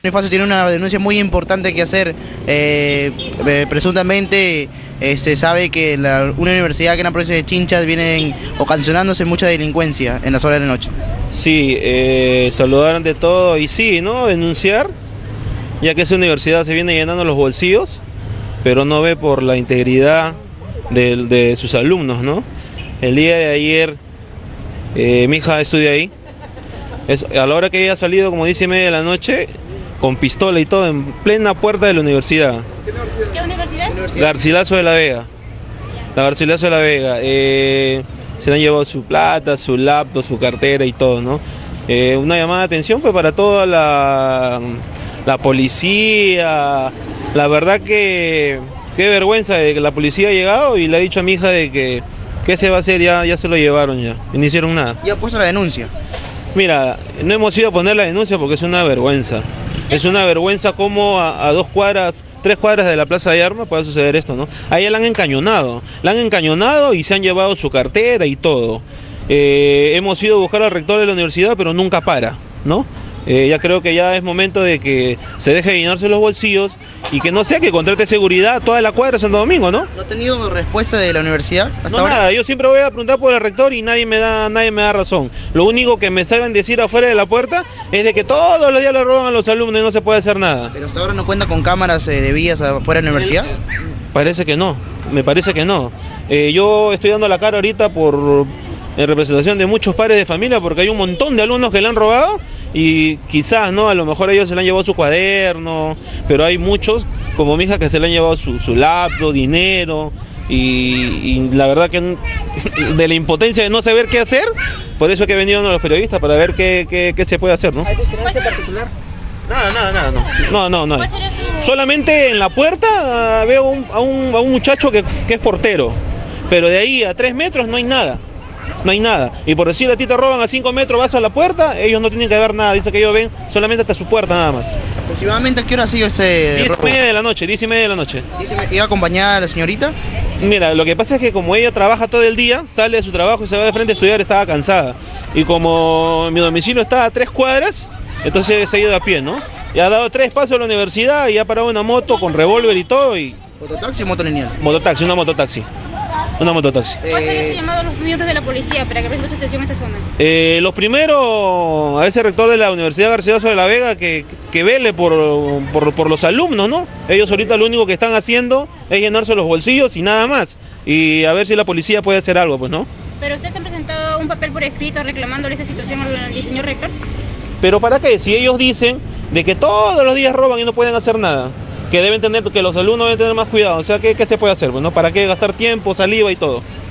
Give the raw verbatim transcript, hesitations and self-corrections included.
Bonifacio tiene una denuncia muy importante que hacer. Eh, eh, presuntamente eh, se sabe que la, una universidad que en la provincia de Chincha vienen ocasionándose mucha delincuencia en las horas de la noche. Sí, eh, saludar ante todo y sí, ¿no? Denunciar, ya que esa universidad se viene llenando los bolsillos, pero no ve por la integridad de, de sus alumnos, ¿no? El día de ayer, eh, mi hija estudia ahí, es, a la hora que ella ha salido, como dice, media de la noche, con pistola y todo, en plena puerta de la universidad. ¿Qué universidad? Garcilaso de la Vega. La Garcilaso de la Vega. Eh, se le han llevado su plata, su laptop, su cartera y todo, ¿no? Eh, una llamada de atención pues para toda la, la policía. La verdad que qué vergüenza de que la policía ha llegado y le ha dicho a mi hija de que qué se va a hacer, ya, ya se lo llevaron ya, y no hicieron nada. ¿Ya ha puesto la denuncia? Mira, no hemos ido a poner la denuncia porque es una vergüenza. Es una vergüenza cómo a, a dos cuadras, tres cuadras de la Plaza de Armas puede suceder esto, ¿no? A ella la han encañonado, la han encañonado y se han llevado su cartera y todo. Eh, hemos ido a buscar al rector de la universidad, pero nunca para, ¿no? Eh, ya creo que ya es momento de que se deje de llenarse los bolsillos y que no sea que contrate seguridad toda la cuadra de Santo Domingo, ¿no? ¿No ha tenido respuesta de la universidad hasta No, ahora? nada, yo siempre voy a preguntar por el rector y nadie me da, nadie me da razón. Lo único que me saben decir afuera de la puerta es de que todos los días le roban a los alumnos y no se puede hacer nada. ¿Pero hasta ahora no cuenta con cámaras eh, de vías afuera de la universidad? Parece que no, me parece que no. Eh, yo estoy dando la cara ahorita por en representación de muchos padres de familia porque hay un montón de alumnos que le han robado y quizás, ¿no? A lo mejor ellos se le han llevado su cuaderno, pero hay muchos, como mi hija, que se le han llevado su, su laptop, dinero y, y la verdad que de la impotencia de no saber qué hacer, por eso es que he venido a los periodistas para ver qué, qué, qué se puede hacer, ¿no? ¿Hay vigilancia particular? Nada, nada, nada, no. No, no, no. Solamente en la puerta uh, veo un, a, un, a un muchacho que, que es portero, pero de ahí a tres metros no hay nada. No hay nada. Y por decir a ti te roban a cinco metros, vas a la puerta, ellos no tienen que ver nada. Dice que ellos ven solamente hasta su puerta nada más. ¿Aproximadamente a qué hora ha sido ese Diez y robo? media de la noche, diez y media de la noche. Dice que iba a acompañar a la señorita. Mira, lo que pasa es que como ella trabaja todo el día, sale de su trabajo y se va de frente a estudiar, estaba cansada. Y como mi domicilio está a tres cuadras, entonces se ha ido a pie, ¿no? Y ha dado tres pasos a la universidad y ha parado una moto con revólver y todo. Y... ¿Mototaxi o moto lineal? Mototaxi, una mototaxi. Una mototaxi. ¿Cuál sería su llamado a los miembros de la policía para que presten su atención a esta zona? Eh, los primeros, a ese rector de la Universidad Garcilaso de la Vega que, que vele por, por, por los alumnos, ¿no? Ellos ahorita lo único que están haciendo es llenarse los bolsillos y nada más. Y a ver si la policía puede hacer algo, pues, ¿no? ¿Pero ustedes han presentado un papel por escrito reclamándole esta situación al señor rector? ¿Pero para qué? Si ellos dicen de que todos los días roban y no pueden hacer nada. Que deben tener, que los alumnos deben tener más cuidado. O sea, ¿qué, qué se puede hacer? Bueno, ¿para qué gastar tiempo, saliva y todo?